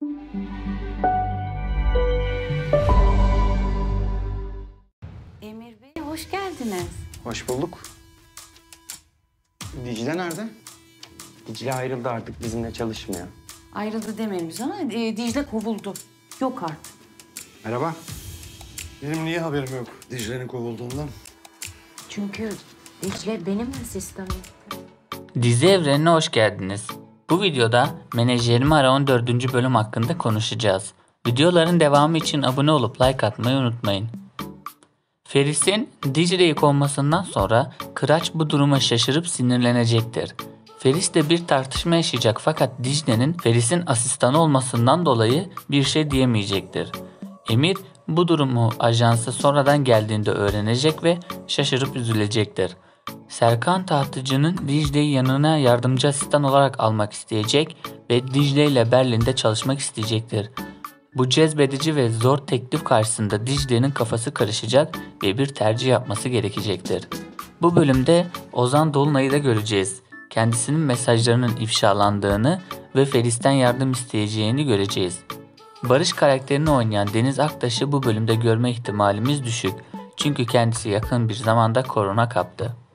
Emir Bey, hoş geldiniz. Hoş bulduk. Dicle nerede? Dicle ayrıldı, artık bizimle çalışmıyor. Ayrıldı demeyelim biz ona. Dicle kovuldu. Yok artık. Merhaba. Benim niye haberim yok Dicle'nin kovulduğundan? Çünkü Dicle benim asistanım. Dizi evrenine hoş geldiniz. Bu videoda Menajerimi Ara 14. bölüm hakkında konuşacağız. Videoların devamı için abone olup like atmayı unutmayın. Feris'in Dicle'yi kovmasından sonra Kıraç bu duruma şaşırıp sinirlenecektir. Feris de bir tartışma yaşayacak fakat Dicle'nin Feris'in asistanı olmasından dolayı bir şey diyemeyecektir. Emir bu durumu ajansa sonradan geldiğinde öğrenecek ve şaşırıp üzülecektir. Serkan Tahtıcı'nın Dicle'yi yanına yardımcı asistan olarak almak isteyecek ve Dicle ile Berlin'de çalışmak isteyecektir. Bu cezbedici ve zor teklif karşısında Dicle'nin kafası karışacak ve bir tercih yapması gerekecektir. Bu bölümde Ozan Dolunay'ı da göreceğiz. Kendisinin mesajlarının ifşalandığını ve Feris'ten yardım isteyeceğini göreceğiz. Barış karakterini oynayan Deniz Aktaş'ı bu bölümde görme ihtimalimiz düşük. Çünkü kendisi yakın bir zamanda korona kaptı.